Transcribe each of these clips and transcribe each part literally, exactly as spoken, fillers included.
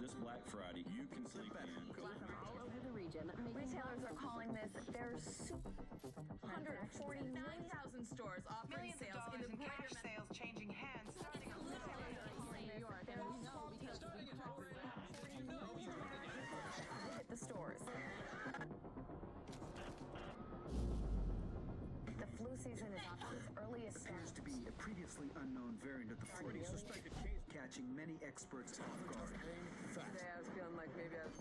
this Black Friday, you can sleep in. All over the region. Retailers are calling this their super one hundred forty-nine thousand stores offering Millions sales of dollars in the in cash sales changing hands starting in New York, and we know because we Visit the stores. The flu season is off to its earliest Appears start. to be a previously unknown variant of the flu, suspected case catching many experts off guard. Today I was feeling like maybe I...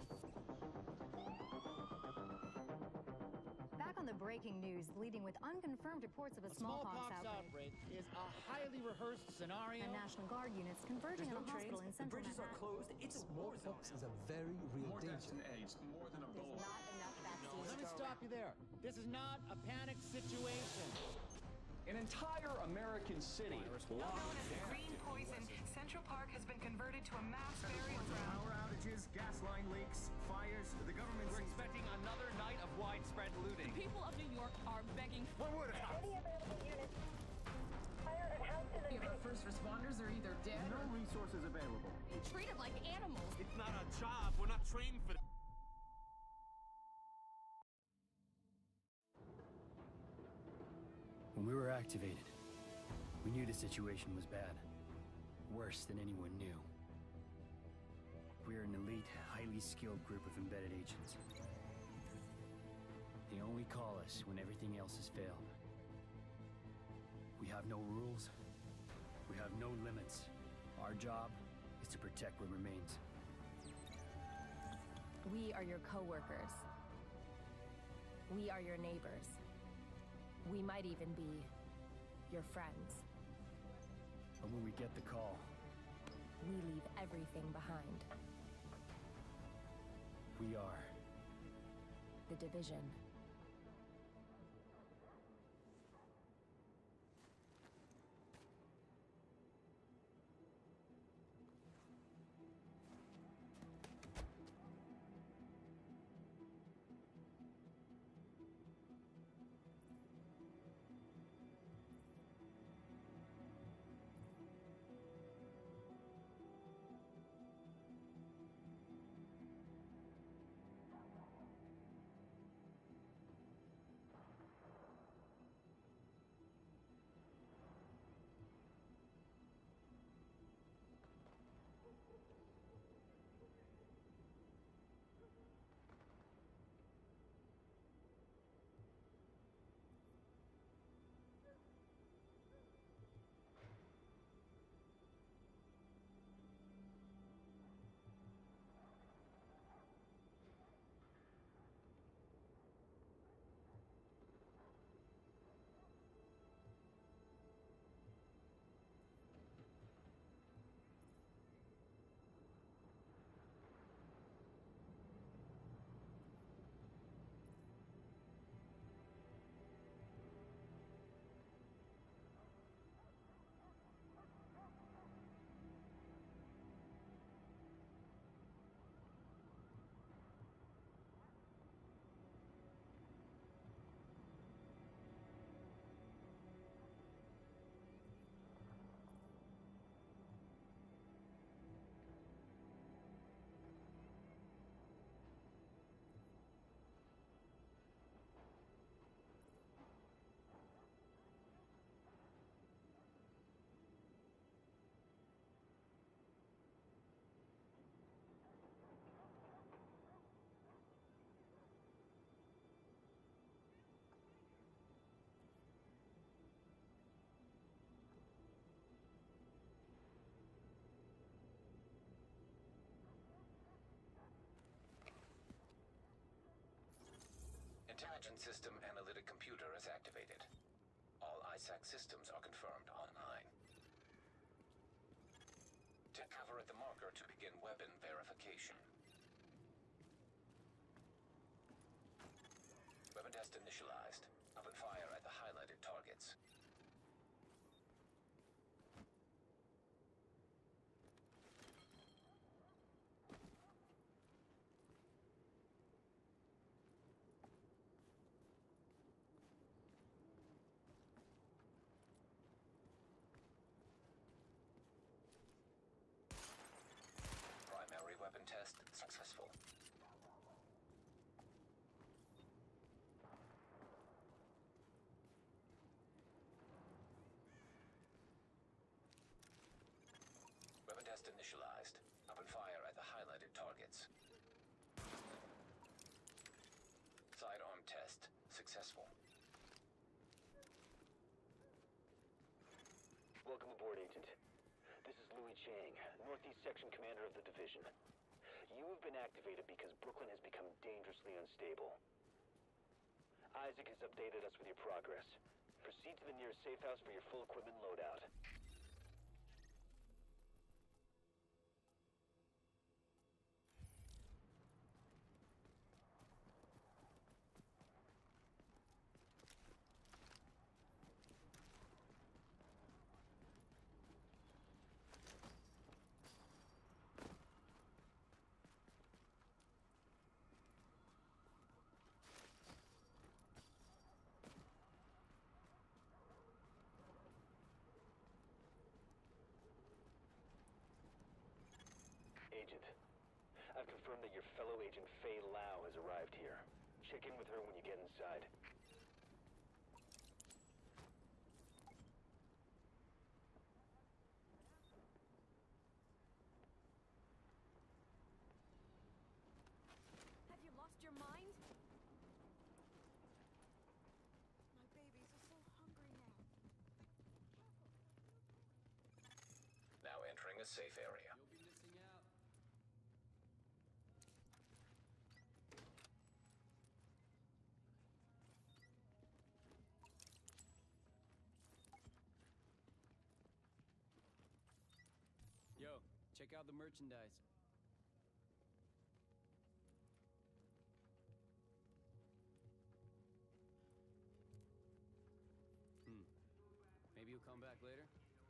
Back on the breaking news, leading with unconfirmed reports of a, a smallpox, smallpox outbreak. outbreak is a highly rehearsed scenario. And National Guard units converging There's on no a hospital trains, in central the bridges Manhattan. are closed. It's a war zone. Smallpox is a very real More deaths danger. than AIDS, more than Ebola. Not enough vaccines. Let me stop you there. This is not a panic situation. An entire American city locked known as down. green poison, Central Park has been converted to a mass burial ground. Power outages, gas line leaks, fires. The government We're expecting another night of widespread looting. The people of New York are begging What would have any available units. Fire and house in the Our first responders are either dead no or resources available. being treated like animals. It's not our job. We're not trained for that. When we were activated, we knew the situation was bad. Worse than anyone knew. We are an elite, highly skilled group of embedded agents. They only call us when everything else has failed. We have no rules. We have no limits. Our job is to protect what remains. We are your co-workers. We are your neighbors. We might even be your friends. But when we get the call, We leave everything behind. we are The Division. Intelligence System Analytic Computer is activated. All I S A C systems are confirmed online. Take cover at the marker to begin weapon verification. Weapon test initialized. Open fire at the highlighted targets. Primary weapon test successful. Welcome aboard, Agent. This is Louis Chang, Northeast Section Commander of the Division. You have been activated because Brooklyn has become dangerously unstable. Isaac has updated us with your progress. Proceed to the nearest safe house for your full equipment loadout. Agent, I've confirmed that your fellow agent Faye Lau has arrived here. Check in with her when you get inside. Have you lost your mind? My babies are so hungry now. Now entering a safe area. You'll be missing out. Yo, check out the merchandise. Hmm. Maybe you'll come back later?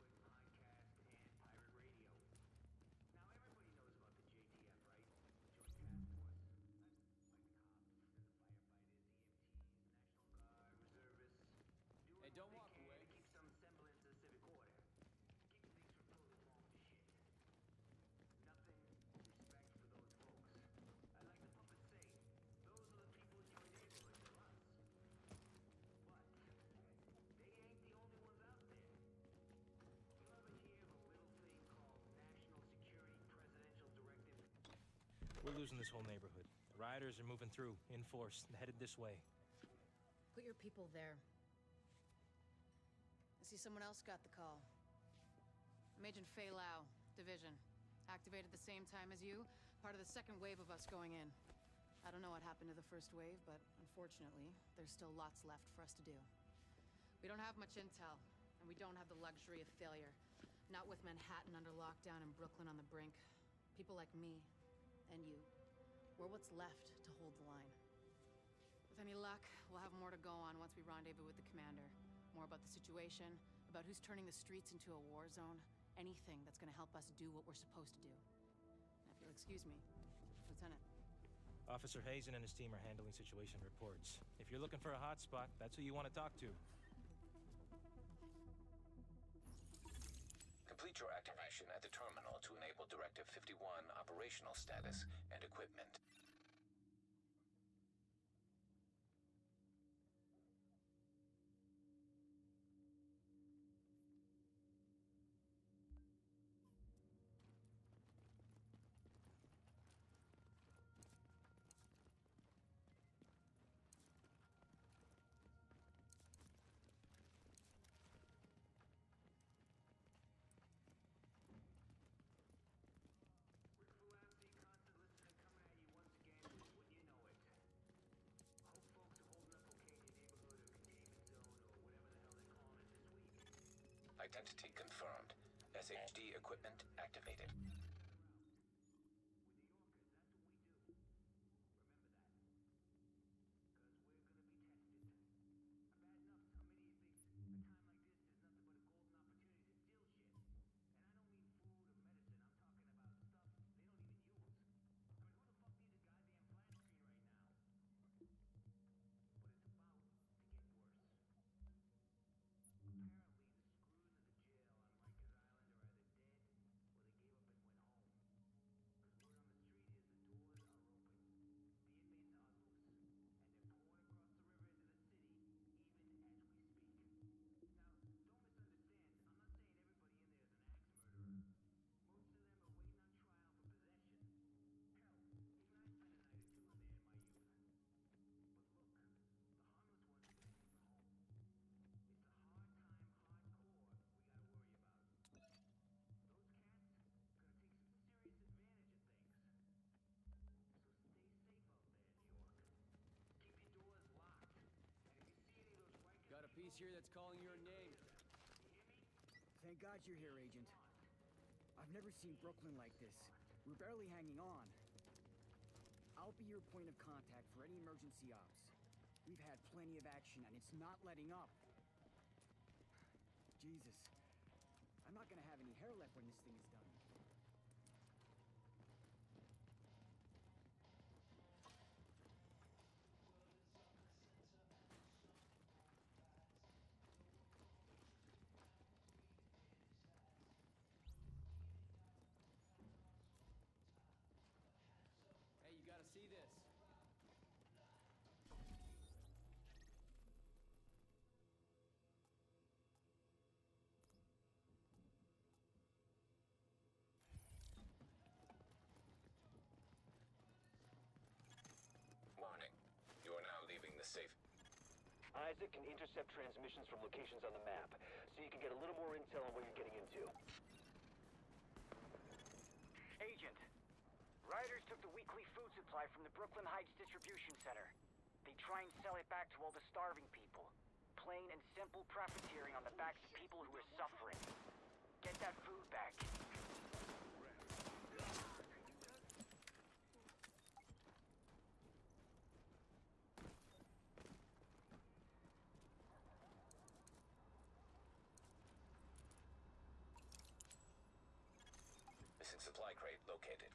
Hey, don't walk away. To keep some semblance of civic order. Keeping things from totally falling to shit. Nothing respect for those folks. I like the puppets say, those are the people in your neighborhood to us. But they ain't the only ones out there. You ever hear of a little thing called National Security Presidential Directive? We're losing this whole neighborhood. The rioters are moving through, in force, headed this way. Put your people there. I see someone else got the call. I'm Agent Faye Lau, Division. Activated the same time as you, part of the second wave of us going in. I don't know what happened to the first wave, but unfortunately, there's still lots left for us to do. We don't have much intel, and we don't have the luxury of failure. Not with Manhattan under lockdown and Brooklyn on the brink. People like me, and you, we're what's left to hold the line. With any luck, we'll have more to go on once we rendezvous with the commander. More about the situation, about who's turning the streets into a war zone. Anything that's gonna help us do what we're supposed to do. Now, if you'll excuse me, Lieutenant. Officer Hazen and his team are handling situation reports. If you're looking for a hotspot, that's who you want to talk to. Complete your activation at the terminal to enable Directive fifty-one operational status and equipment. Identity confirmed. S H D equipment activated. Apparently, the screws in the jail on Rikers Island are either dead or they gave up and went home. police here that's calling your name. Thank God you're here, Agent. I've never seen Brooklyn like this. We're barely hanging on. I'll be your point of contact for any emergency ops. We've had plenty of action, and it's not letting up. Jesus. I'm not gonna have any hair left when this thing is done. Hey, you gotta see this. Warning. You are now leaving the safe. Isaac can intercept transmissions from locations on the map, so you can get a little more intel on what you're getting into. Agent, Riders took the weekly food supply from the Brooklyn Heights distribution center. They try and sell it back to all the starving people. Plain and simple profiteering on the backs of people who are suffering. Get that food back. Missing supply crate located.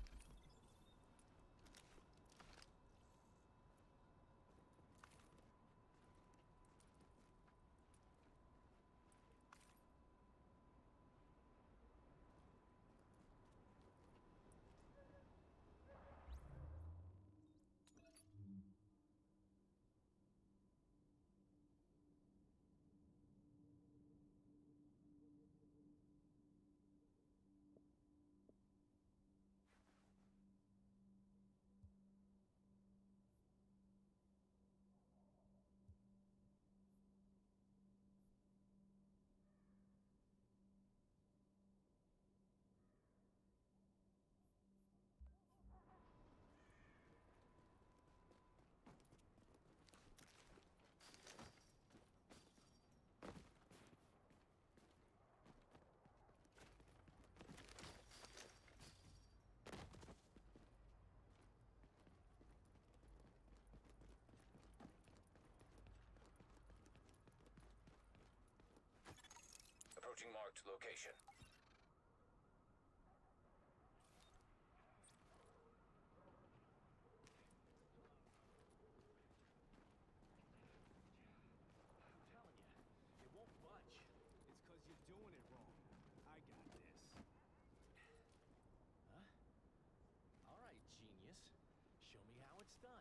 Approaching marked location. I'm telling you, it won't budge. It's because you're doing it wrong. I got this. Huh? All right, genius. Show me how it's done.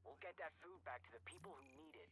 We'll get that food back to the people who need it.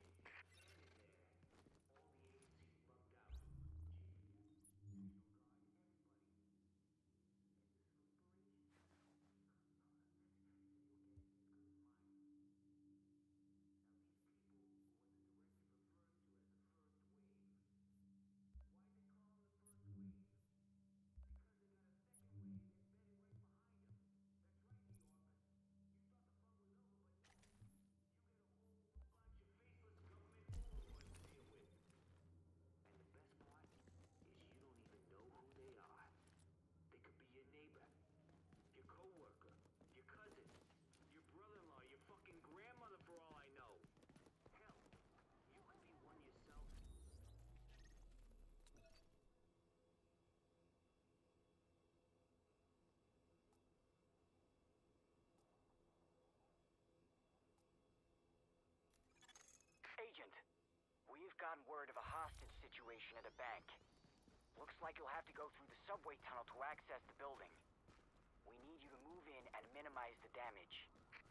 Agent, we've gotten word of a hostage situation at a bank. Looks like you'll have to go through the subway tunnel to access the building. We need you to move in and minimize the damage.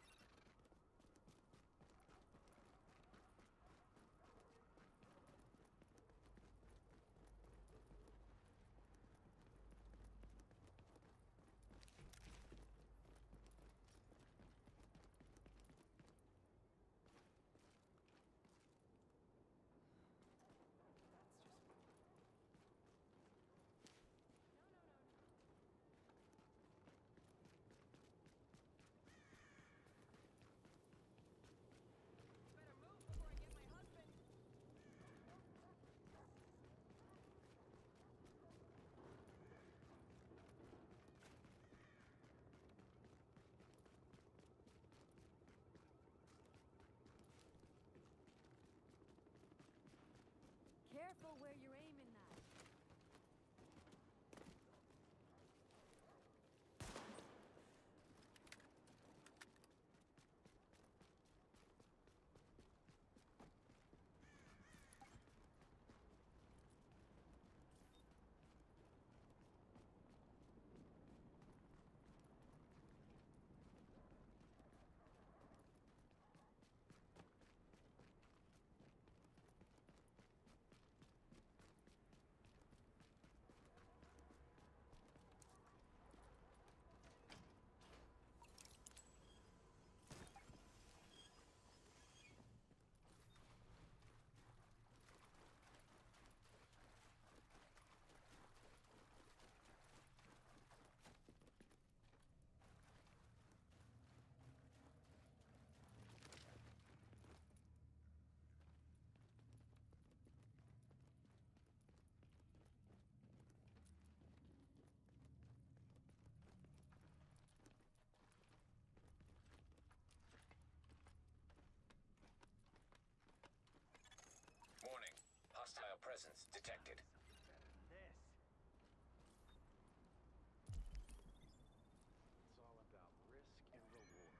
Careful where you're aiming that. Warning. Hostile presence detected. It's all about risk and reward.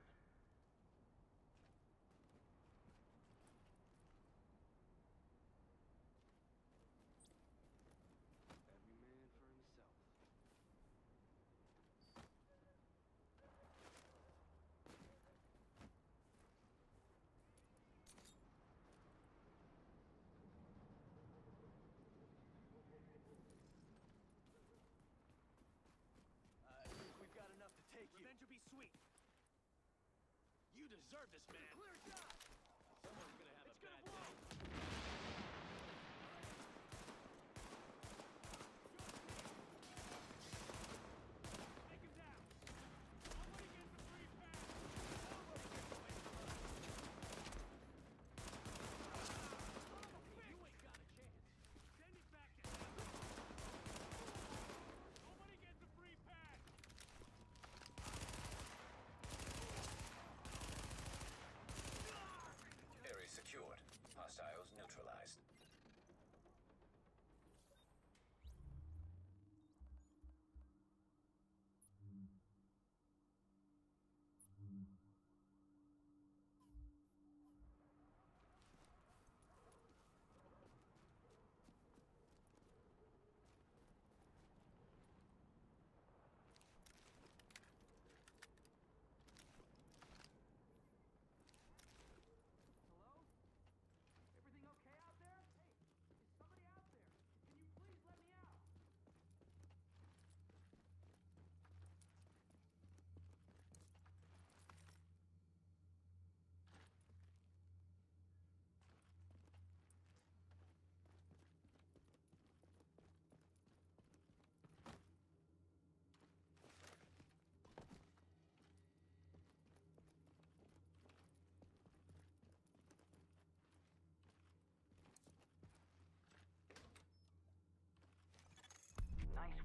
Every man for himself. We've got enough to take you. Revenge will be sweet. You deserve this, man. Clear shot. Someone's gonna have It's a gonna bad blow. day. Take him down. Nobody gets a free pass. Nobody gets away from us. You ain't got a chance. Send it back to him. Nobody gets a free pass. Area secured. Hostile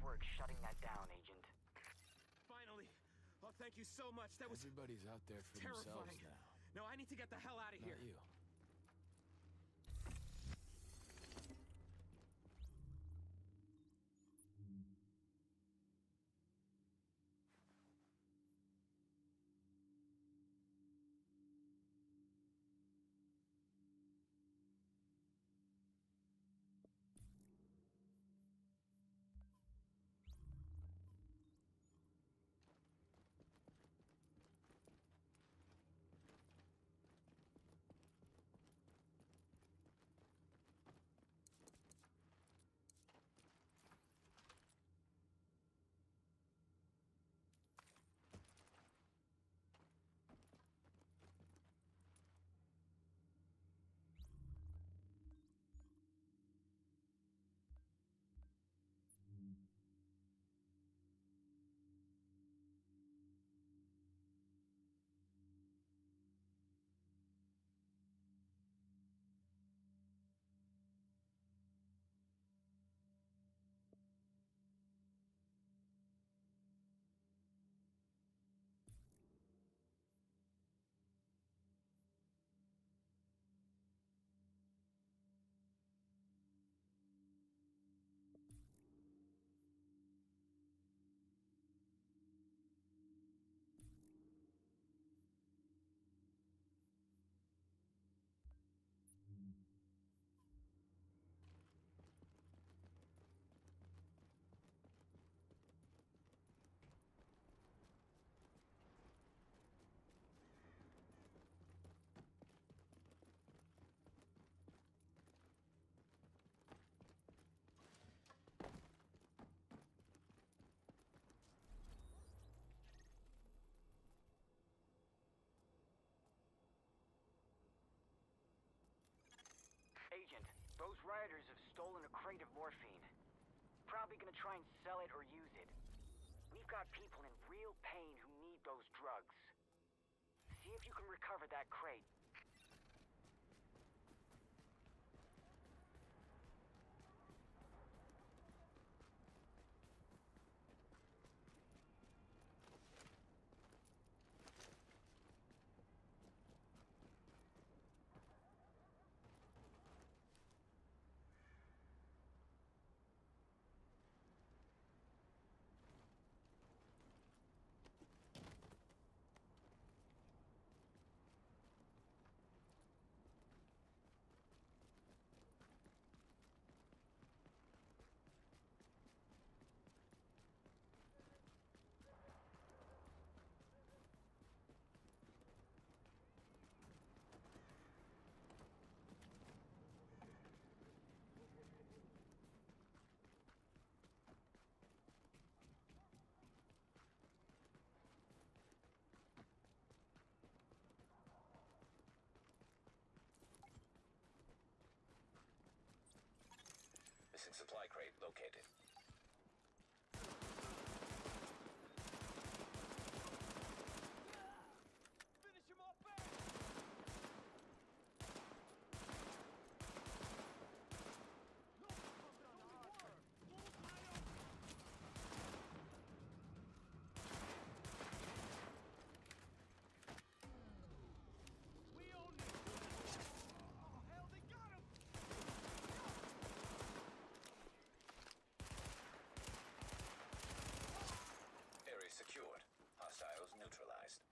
work shutting that down, Agent. Finally. Oh, thank you so much. That was Everybody's out there for terrifying. themselves now. No, I need to get the hell out of here. Not you. Agent, those rioters have stolen a crate of morphine. Probably gonna try and sell it or use it. We've got people in real pain who need those drugs. See if you can recover that crate. Missing supply crate located. Finish him off fast! No, pump it on the hard curve. Move right over. We own this. Oh, hell, they got him! Area secured. Hostiles neutralized.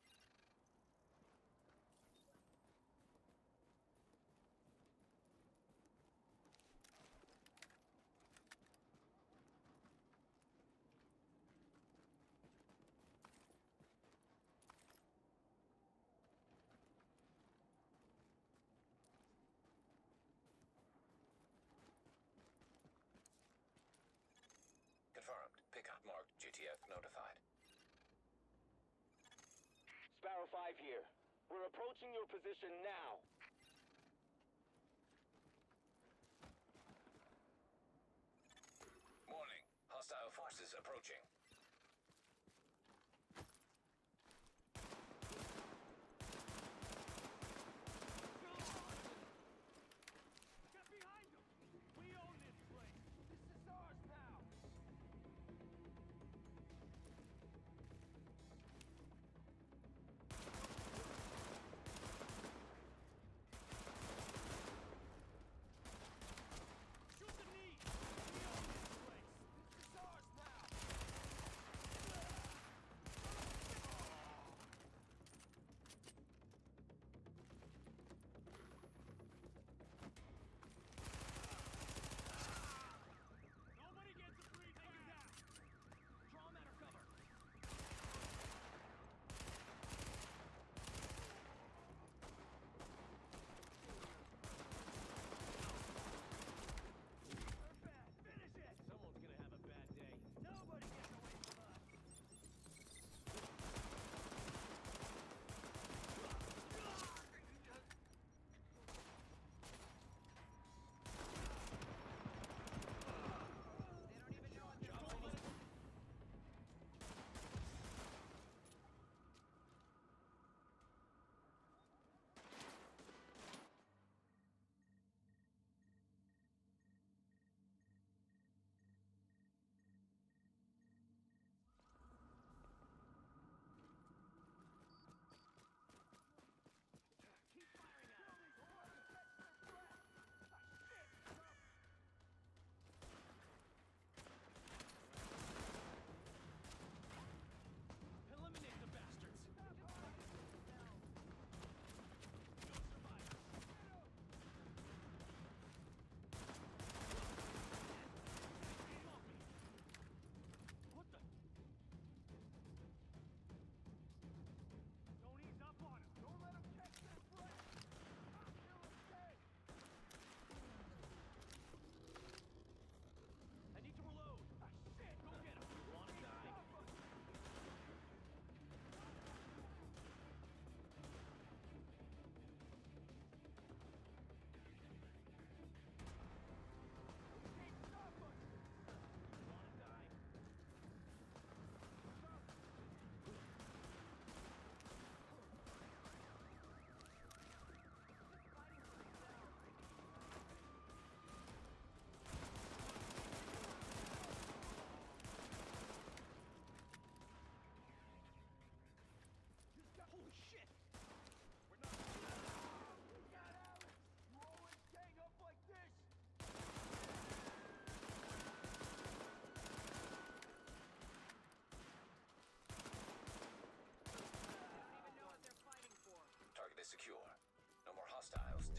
Confirmed. Pickup marked. G T F notified. Sparrow five here. We're approaching your position now. Warning. Hostile forces approaching. Get behind them! We own this place! This is ours now!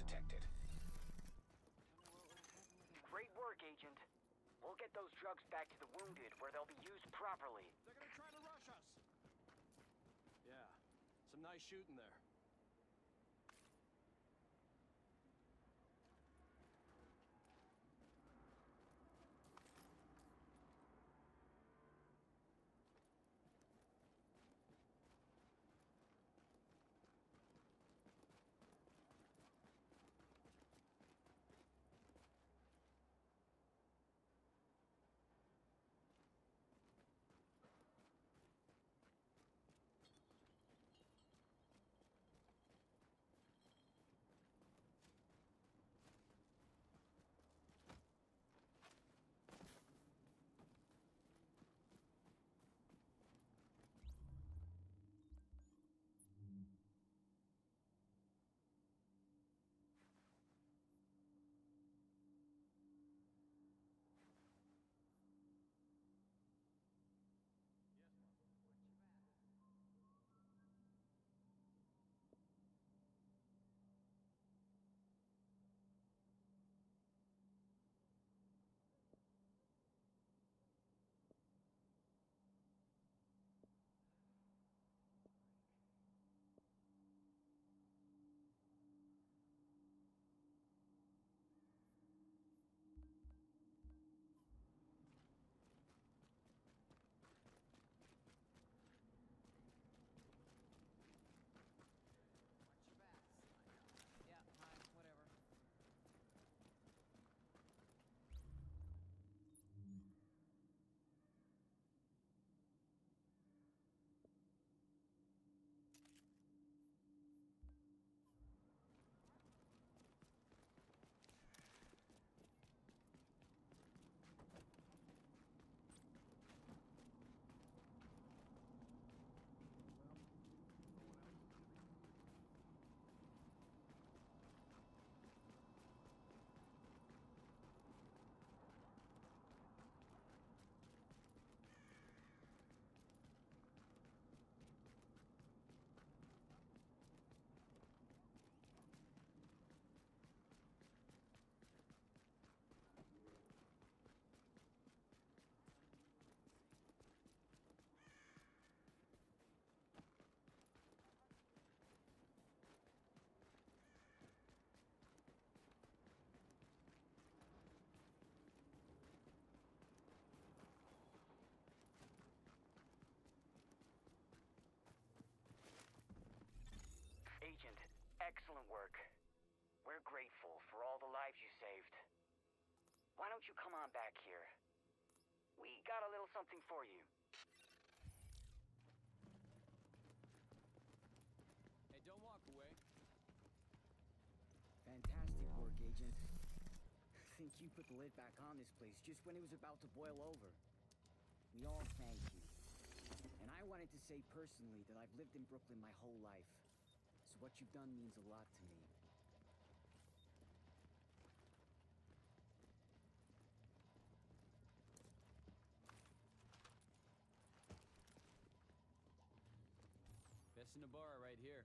detected. Great work, Agent. We'll get those drugs back to the wounded where they'll be used properly. They're gonna try to rush us. Yeah, some nice shooting there. Agent, excellent work. We're grateful for all the lives you saved. Why don't you come on back here? We got a little something for you. Hey, don't walk away. Fantastic work, Agent. I think you put the lid back on this place just when it was about to boil over. We all thank you. And I wanted to say personally that I've lived in Brooklyn my whole life. So what you've done means a lot to me. Best in the bar right here.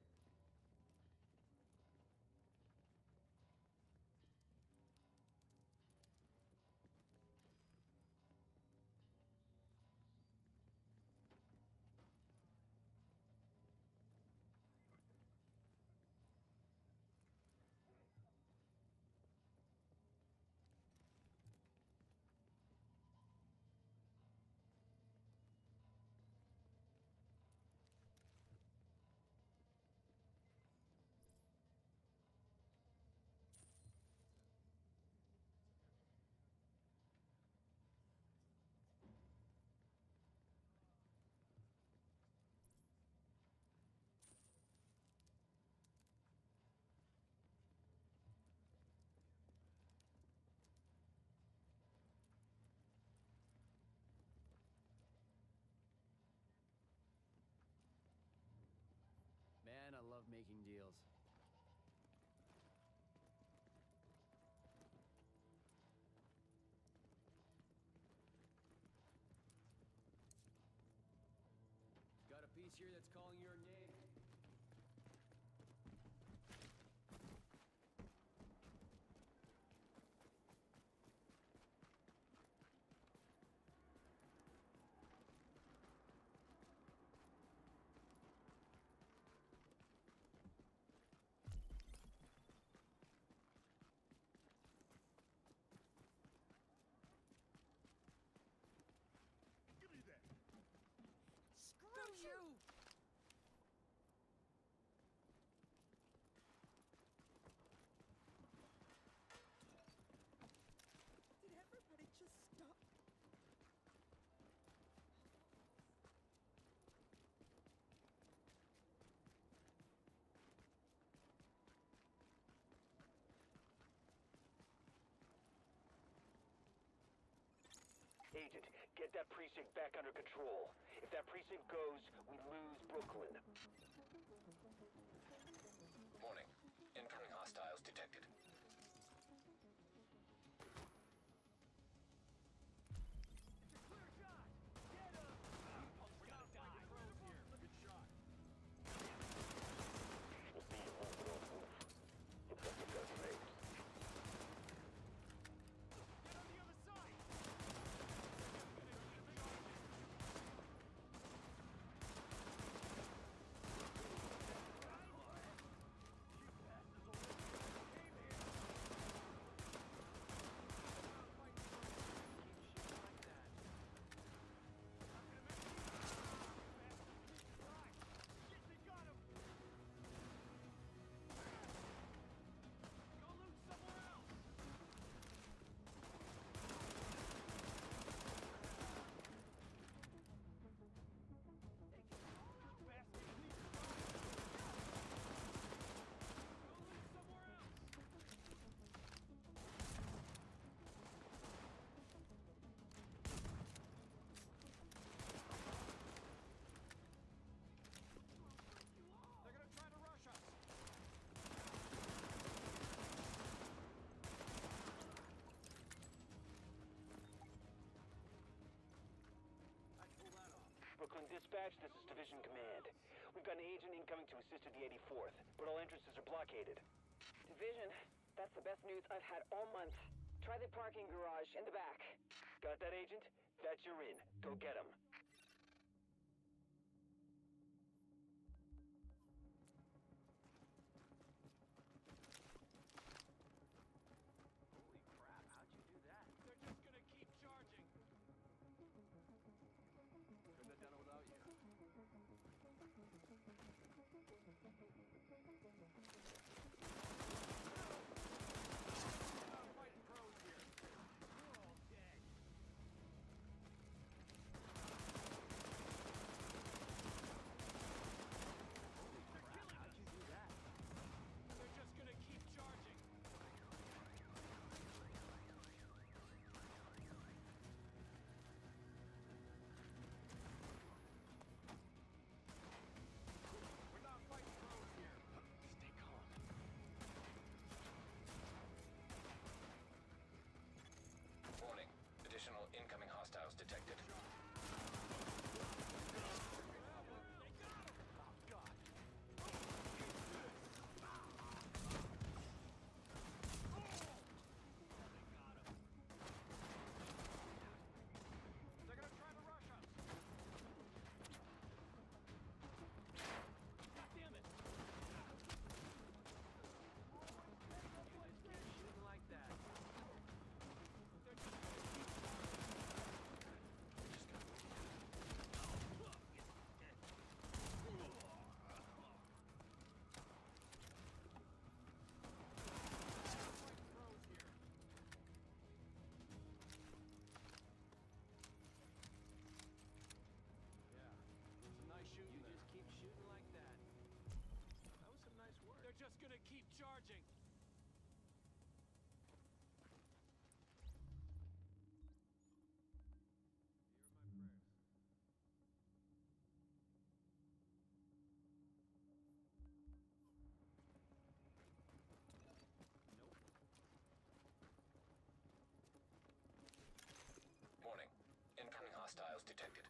Man, I love making deals. Got a piece here that's calling your name. Agent, get that precinct back under control. If that precinct goes, we lose Brooklyn. Warning. Incoming hostiles detected. Brooklyn Dispatch, this is Division Command. We've got an agent incoming to assist at the eighty-fourth, but all entrances are blockaded. Division, that's the best news I've had all month. Try the parking garage in the back. Got that, Agent? That's your in. Go get him. Holy crap, how'd you do that? They're just gonna keep charging. Couldn't have done it without you. I'm fighting pros here. You're all dead. Holy crap, how'd you do that? They're just gonna keep charging. We're not fighting pros here. Stay calm. Warning. Additional incoming hostiles detected. They're gonna try to rush us. God damn it. You just keep shooting like that. They're just gonna keep Some nice shooting. You just keep shooting like that. That was some nice work. They're just gonna keep charging. You're my prayers. Warning. Incoming hostiles detected.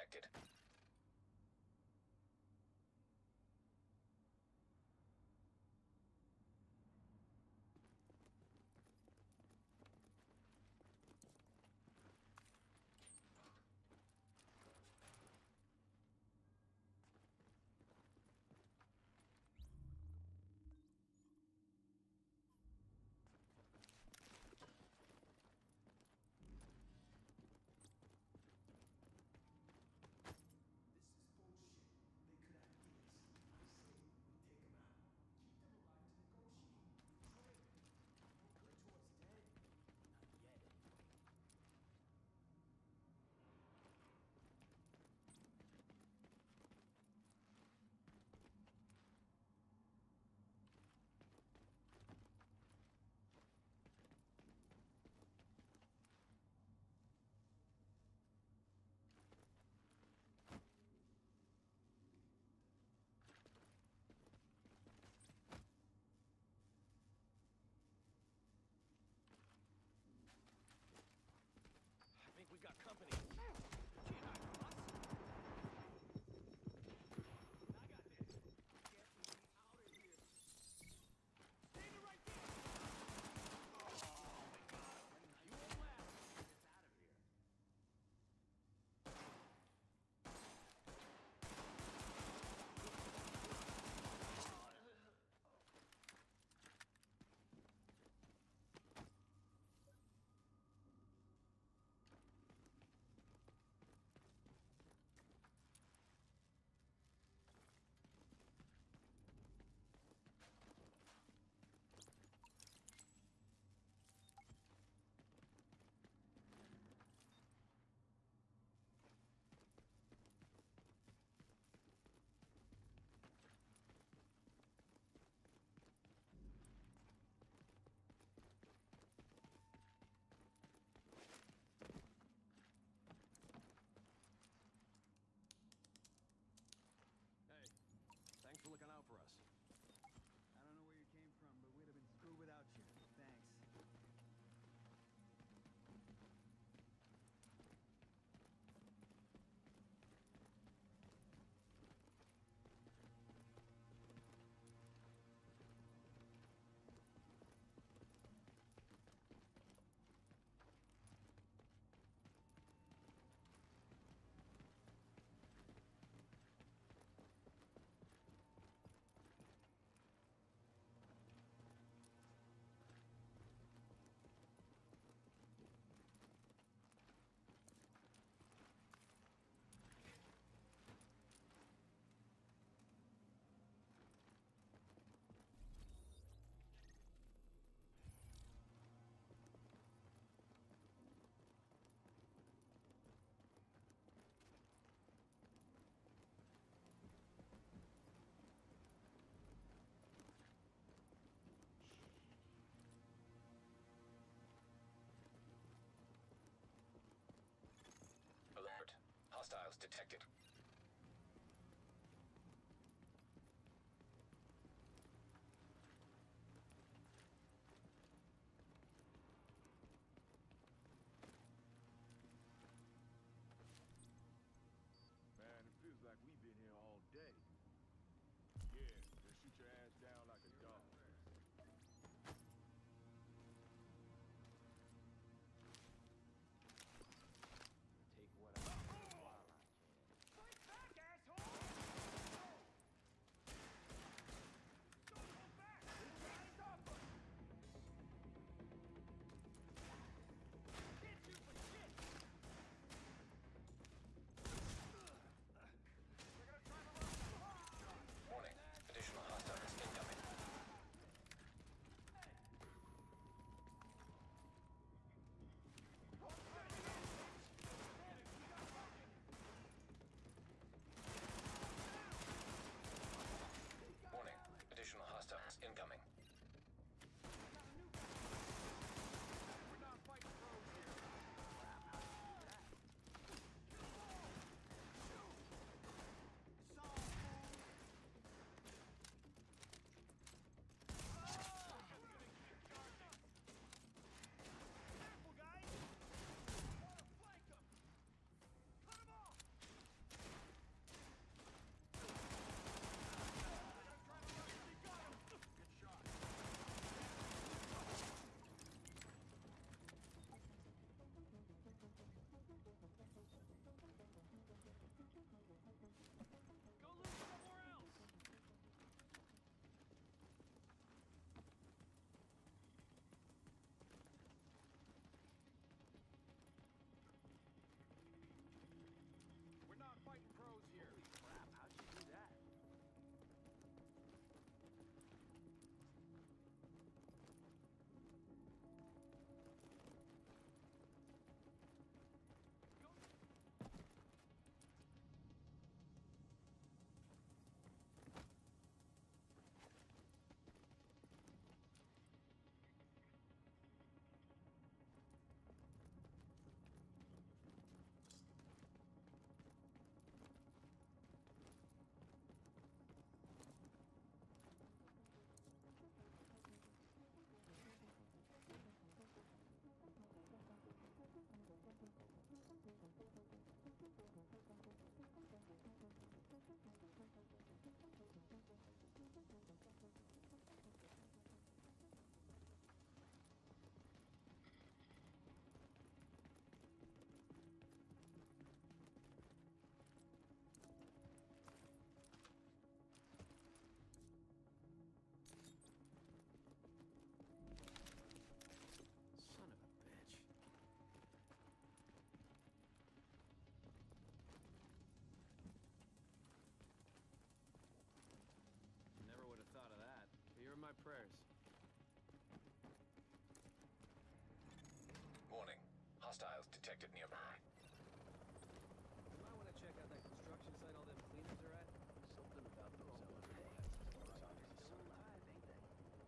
detected. detected nearby. You might want to check out that construction site all them cleaners are at. Something about those elevators. Still alive, ain't they?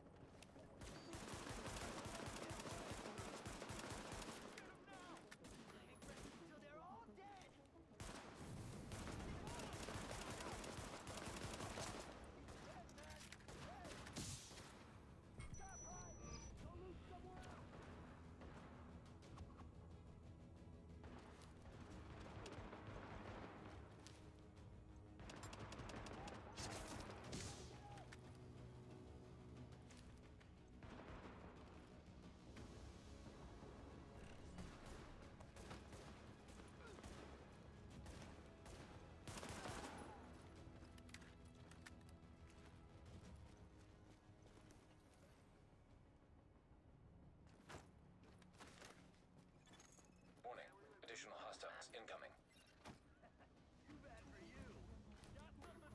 Warning, additional hostiles incoming. Too bad for you. Got something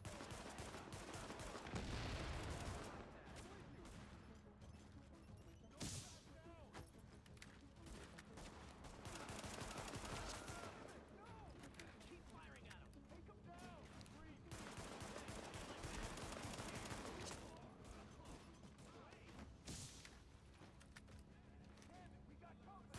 Keep firing at him. Take him down. Breathe. Damn it, we got company.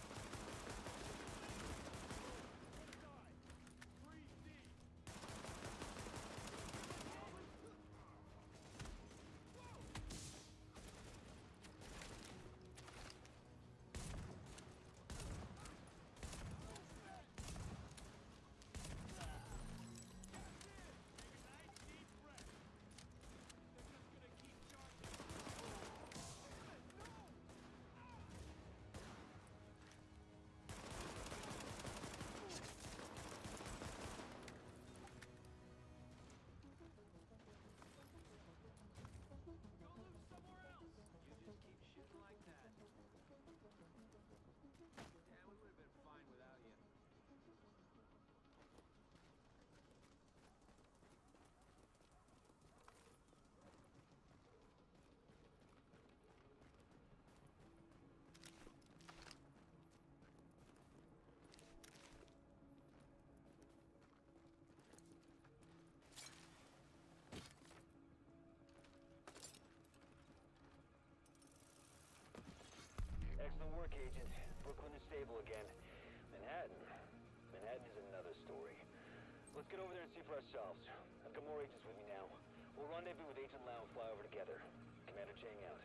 Excellent work, Agent. Brooklyn is stable again. Manhattan. Manhattan is another story. Let's get over there and see for ourselves. I've got more agents with me now. We'll rendezvous with Agent Lau and fly over together. Commander Chang out.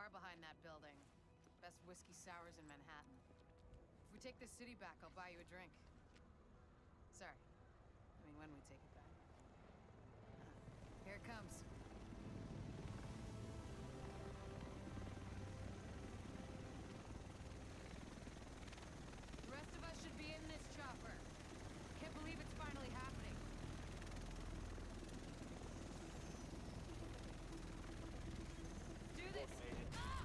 bar behind that building. Best whiskey sours in Manhattan. If we take this city back, I'll buy you a drink. Sorry. I mean, when we take it back. Here it comes. The rest of us should be in this chopper. Can't believe it's finally happening. Do this! Ah!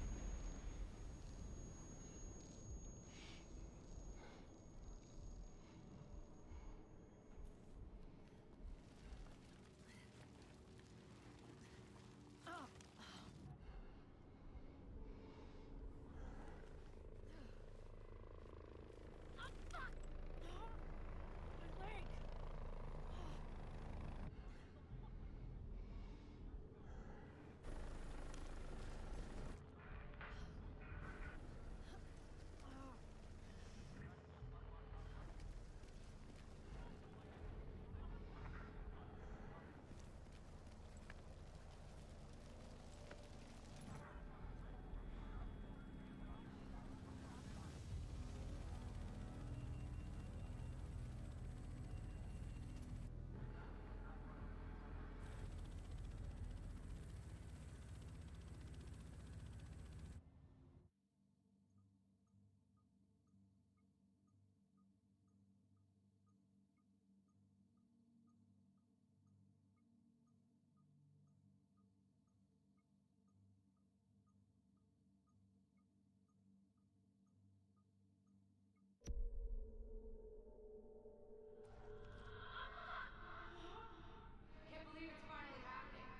Can't believe it's finally happening.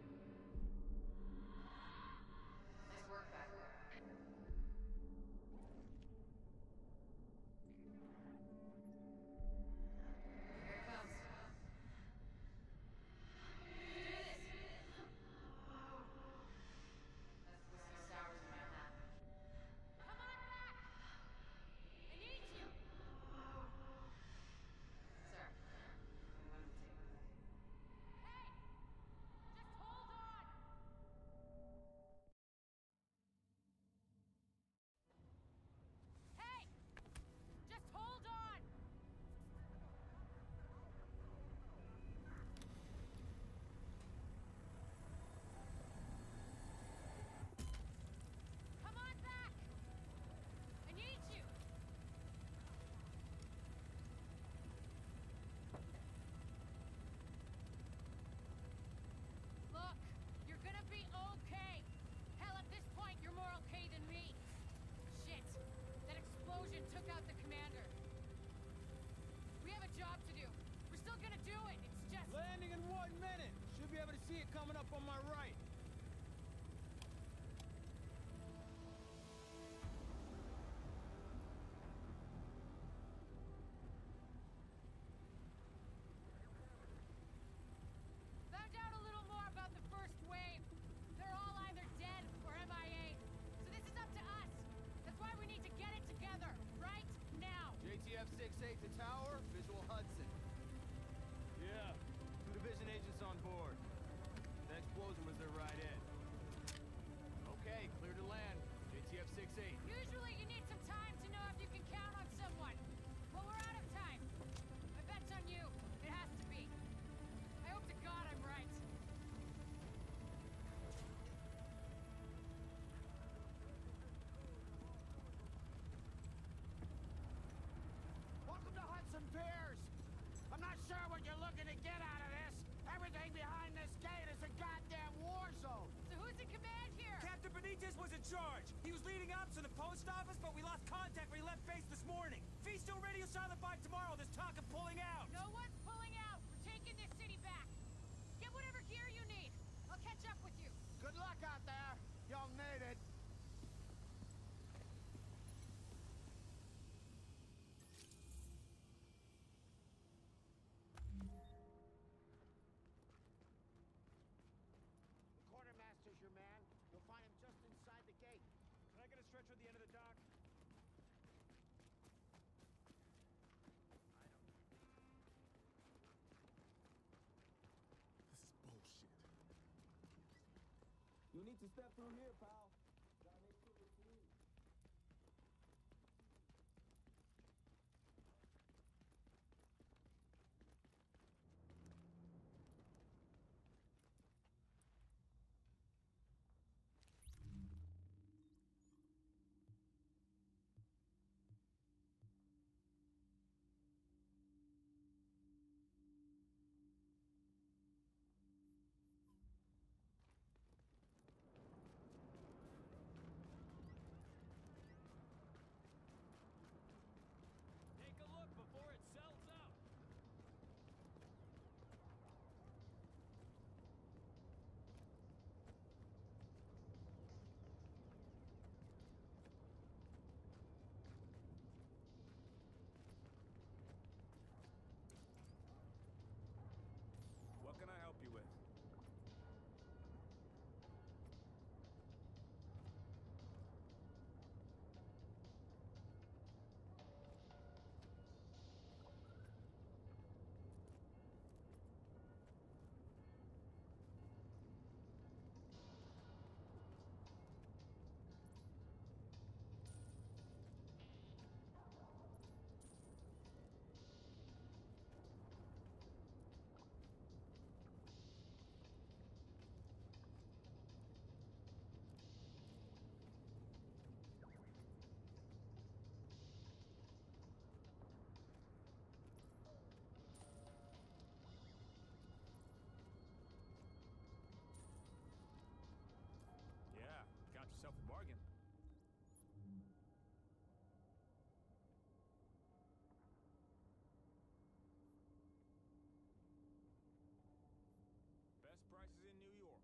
Nice work back there. Here it comes. Do this! Best whiskey sours in Manhattan. Come on back! I need you! Sorry. When we take it back. Hey! Just hold on! Hey! Just hold on! Come on back! I need you! Look, you're gonna be okay. Hell, at this point, you're more okay than me. Shit, that explosion took out the commander. We have a job to do. We're still gonna do it. It's just... Landing in one minute. Should be able to see it coming up on my right. Found out a little more about the first wave. They're all either dead or M I A. So this is up to us. That's why we need to get it together, right now. J T F six eight to tower, visual Hudson. Yeah, two division agents on board. The explosion was their right end. Okay, clear to land. J T F six eight. Usually you need some time to know if you can count on someone. Well, we're out of time. My bet's on you. It has to be. I hope to God I'm right. Welcome to Hudson Piers. I'm not sure what you're looking to get out of this. Everything behind this gate is a goddamn war zone. So who's in command here? Captain Benitez was in charge. He was leading ops in the post office, but we lost contact when he left base this morning. If he's still radio silent by tomorrow, there's talk of pulling out. No one's pulling out. We're taking this city back. Get whatever gear you need. I'll catch up with you. Good luck out there. You'll need it. The quartermaster's your man. You'll find him just inside the gate. Can I get a stretcher at the end of the dock? You need to step through here, pal. Gotta make sure we're clean. Take a look before it sells out. What can I help you with? Yeah, got yourself a bargain. Best prices in New York.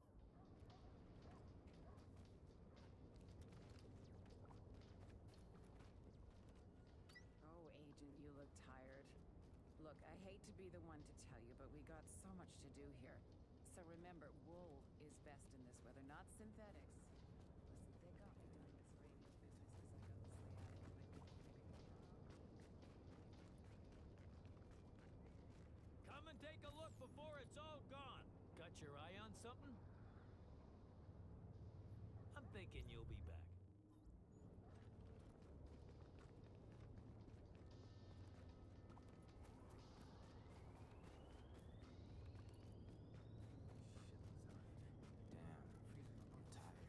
Oh, Agent, you look tired. Look, I hate to be the one to tell you, but we got so much to do here. So remember, wool is best in this weather, not synthetics. Listen, they got me doing this radio business because I got sciatic. Come and take a look before it's all gone. Got your eye on something? I'm thinking you'll be back. Damn, I'm freezing up. I'm tired.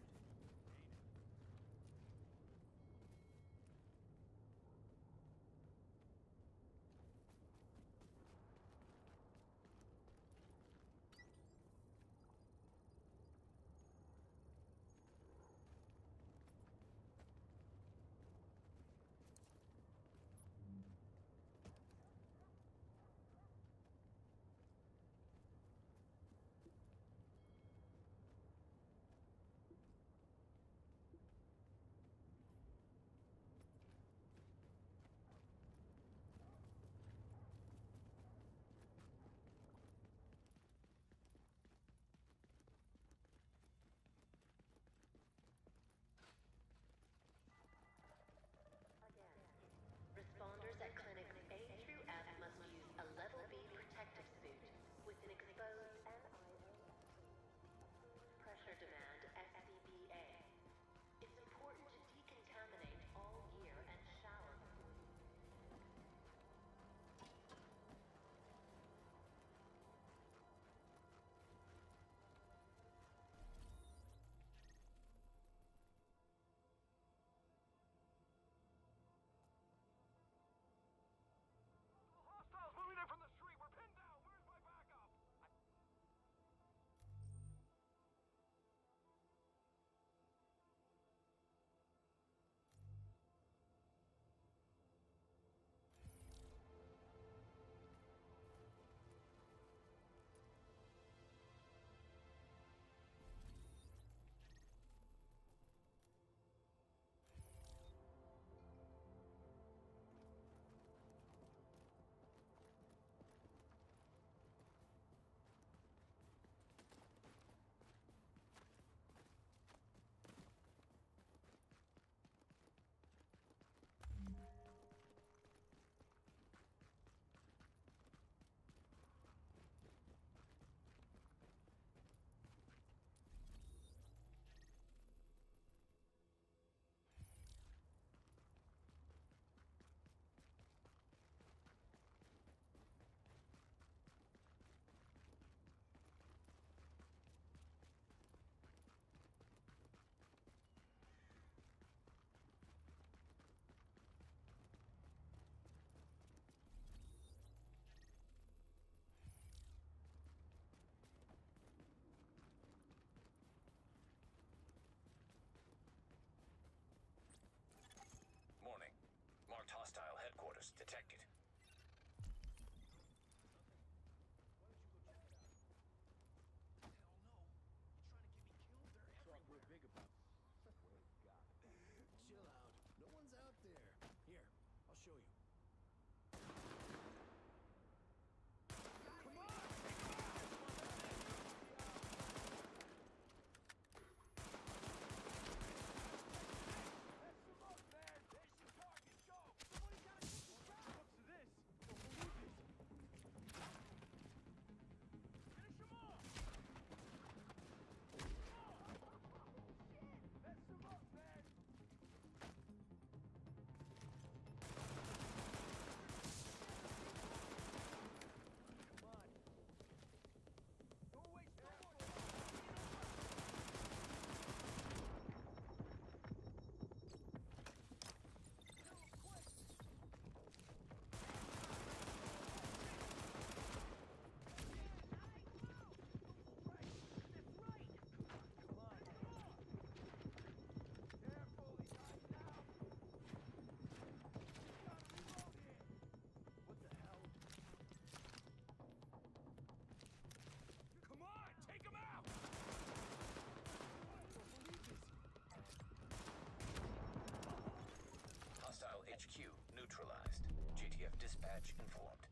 T F dispatch informed.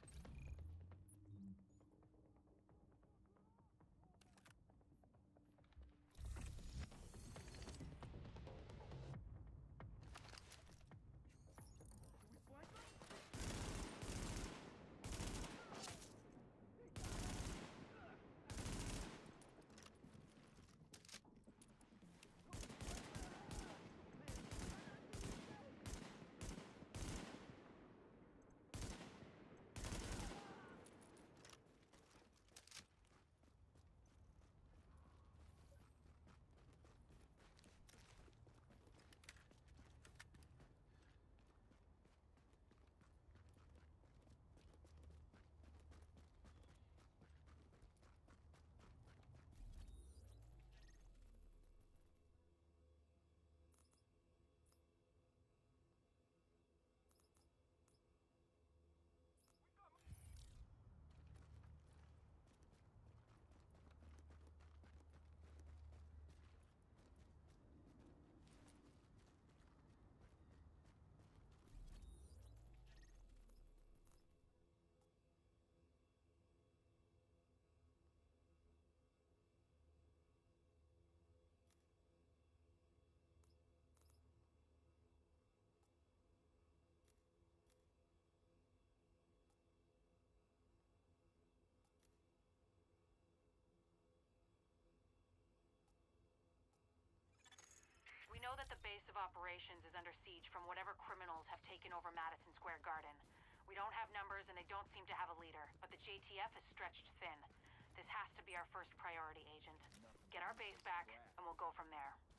We know that the base of operations is under siege from whatever criminals have taken over Madison Square Garden. We don't have numbers and they don't seem to have a leader, but the J T F is stretched thin. This has to be our first priority, Agent. Get our base back, and we'll go from there.